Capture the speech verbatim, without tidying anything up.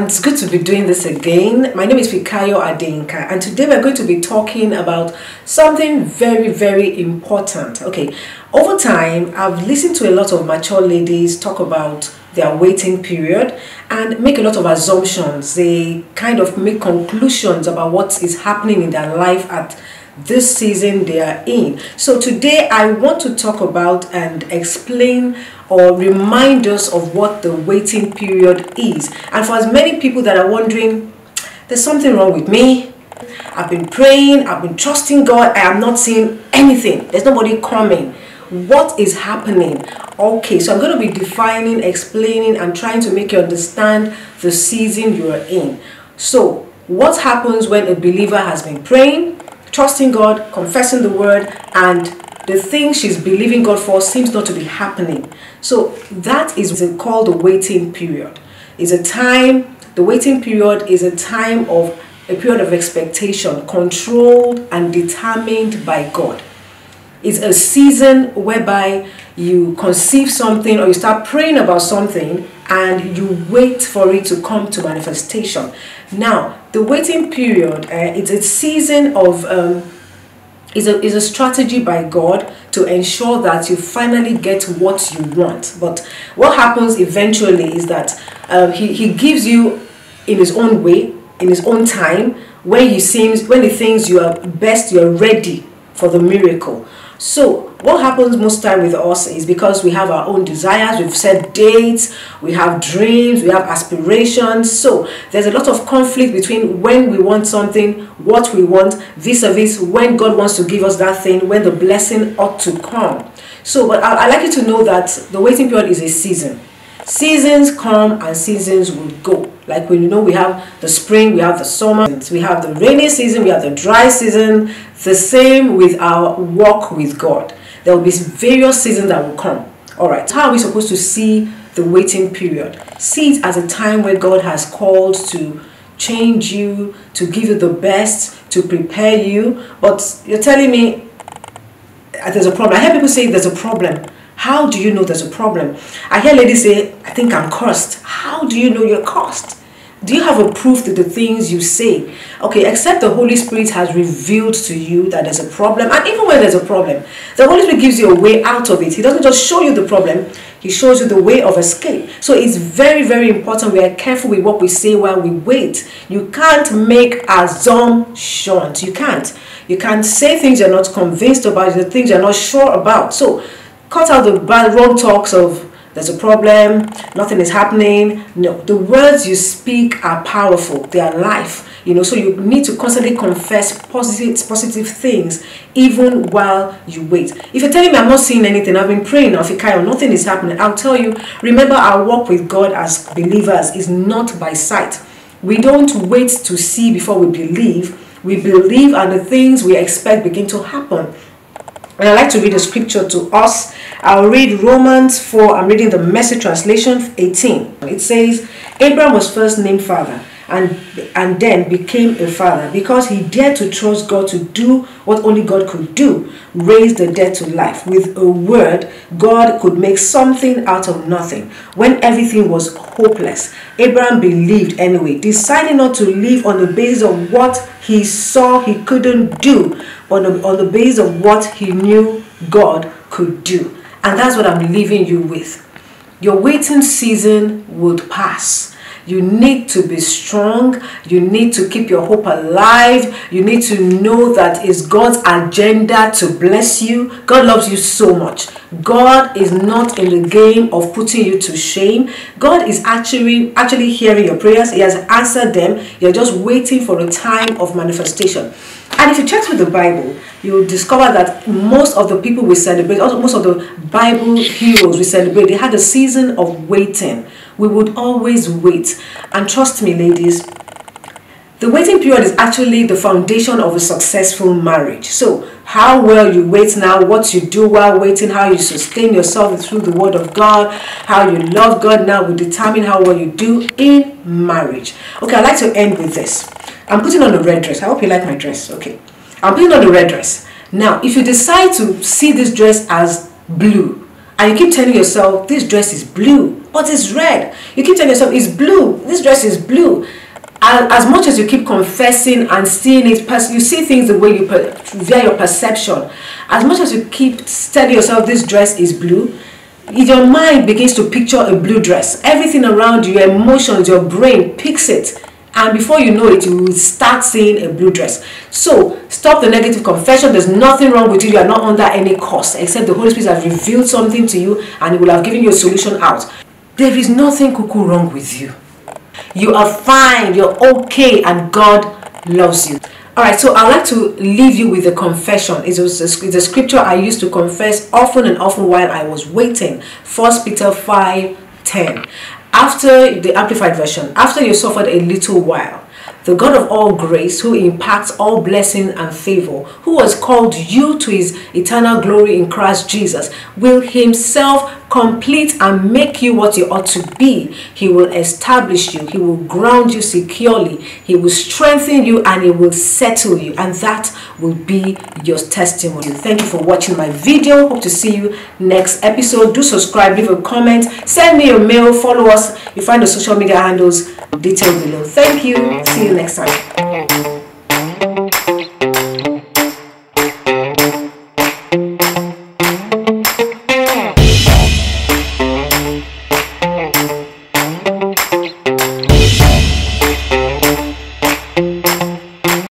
It's good to be doing this again. My name is Fikayo Adeyinka, and today we're going to be talking about something very, very important. Okay, over time, I've listened to a lot of mature ladies talk about their waiting period and make a lot of assumptions. They kind of make conclusions about what is happening in their life at this season they are in. So today I want to talk about and explain or remind us of what the waiting period is. And for as many people that are wondering, there's something wrong with me, I've been praying, I've been trusting God, I am not seeing anything, there's nobody coming, what is happening? Okay, so I'm going to be defining, explaining, and trying to make you understand the season you are in. So what happens when a believer has been praying, trusting God, confessing the word, and the thing she's believing God for seems not to be happening? So that is called the waiting period. It's a time, the waiting period is a time of a period of expectation, controlled and determined by God. It's a season whereby you conceive something or you start praying about something and you wait for it to come to manifestation. Now, the waiting period, uh, it's a season of, um, is a, is a strategy by God to ensure that you finally get what you want. But what happens eventually is that uh, he, he gives you in his own way, in his own time, when he seems, when he thinks you are best, you're ready for the miracle. So what happens most time with us is because we have our own desires, we've set dates, we have dreams, we have aspirations. So there's a lot of conflict between when we want something, what we want, vis-a-vis when God wants to give us that thing, when the blessing ought to come. So but I, I like you to know that the waiting period is a season. Seasons come and seasons will go. Like when you know we have the spring, we have the summer, we have the rainy season, we have the dry season. The same with our walk with God. There will be various seasons that will come. All right, how are we supposed to see the waiting period? See it as a time where God has called to change you, to give you the best, to prepare you. But you're telling me there's a problem. I hear people say there's a problem. How do you know there's a problem? I hear ladies say, I think I'm cursed. How do you know you're cursed? Do you have a proof to the things you say? Okay, except the Holy Spirit has revealed to you that there's a problem. And even when there's a problem, the Holy Spirit gives you a way out of it. He doesn't just show you the problem, He shows you the way of escape. So it's very, very important we are careful with what we say while we wait. You can't make assumptions. You can't. You can't say things you're not convinced about, the things you're not sure about. So cut out the bad wrong talks of there's a problem, nothing is happening. No, the words you speak are powerful. They are life. You know, so you need to constantly confess positive, positive things even while you wait. If you're telling me I'm not seeing anything, I've been praying, Fikayo, nothing is happening, I'll tell you, remember our walk with God as believers is not by sight. We don't wait to see before we believe. We believe and the things we expect begin to happen. And I'd like to read a scripture to us. I'll read Romans four. I'm reading the Message translation, eighteen. It says, Abraham was first named father and, and then became a father because he dared to trust God to do what only God could do, raise the dead to life. With a word, God could make something out of nothing. When everything was hopeless, Abraham believed anyway, deciding not to live on the basis of what he saw he couldn't do, but on the, on the basis of what he knew God could do. And that's what I'm leaving you with. Your waiting season would pass. You need to be strong. You need to keep your hope alive. You need to know that it's God's agenda to bless you. God loves you so much. God is not in the game of putting you to shame. God is actually actually hearing your prayers. He has answered them. You're just waiting for a time of manifestation. And if you check through the Bible, you'll discover that most of the people we celebrate, also most of the Bible heroes we celebrate, they had a season of waiting. We would always wait. And trust me, ladies, the waiting period is actually the foundation of a successful marriage. So how well you wait now, what you do while waiting, how you sustain yourself through the word of God, how you love God now will determine how well you do in marriage. Okay, I'd like to end with this. I'm putting on a red dress. I hope you like my dress. Okay, I'm putting on a red dress. Now, if you decide to see this dress as blue, and you keep telling yourself, this dress is blue, but it's red. You keep telling yourself, it's blue, this dress is blue. And as much as you keep confessing and seeing it, you see things the way you, via your perception. As much as you keep telling yourself, this dress is blue, your mind begins to picture a blue dress. Everything around you, your emotions, your brain picks it. And before you know it, you will start seeing a blue dress. So stop the negative confession. There's nothing wrong with you. You are not under any curse, except the Holy Spirit has revealed something to you and He will have given you a solution out. There is nothing cuckoo wrong with you. You are fine. You're okay, and God loves you. All right, so I'd like to leave you with a confession. It's a, it's a scripture I used to confess often and often while I was waiting. First Peter five ten. After the Amplified Version, after you suffered a little while, the God of all grace, who imparts all blessing and favor, who has called you to His eternal glory in Christ Jesus, will Himself complete and make you what you ought to be. He will establish you. He will ground you securely. He will strengthen you, and He will settle you. And that will be your testimony. Thank you for watching my video. Hope to see you next episode. Do subscribe, leave a comment, send me a mail, follow us. You find the social media handles detailed below. Thank you. See you next time.